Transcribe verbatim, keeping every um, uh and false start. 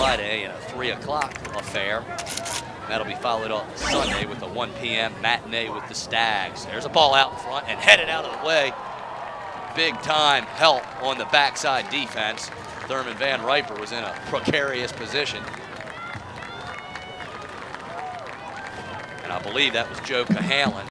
Friday and a three o'clock affair. That'll be followed up Sunday with a one P M matinee with the Stags. There's a ball out in front and headed out of the way. Big time help on the backside defense. Thurman Van Riper was in a precarious position. And I believe that was Joe Cahalan